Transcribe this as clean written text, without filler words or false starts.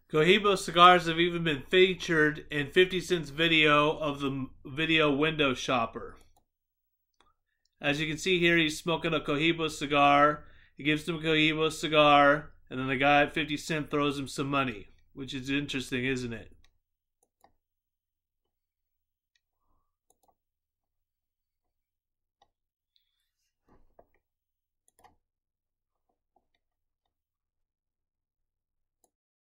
Cohiba cigars have even been featured in 50 Cent's video of the video window shopper. As you can see here, he's smoking a Cohiba cigar. He gives him a Cohiba cigar, and then the guy at 50 Cent throws him some money, which is interesting, isn't it?